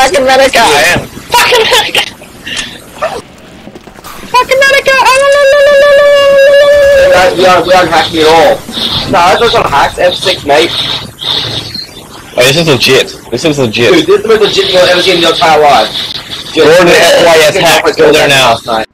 Fucking Medica! I am. Fucking Medica! Fucking Medica! We aren't hacking at all. No, those aren't hacks. F6, mate. Oh, this is legit. This is legit. Dude, this is the most legit thing I've ever seen in your entire life. Gordon FYS hack. Go there now.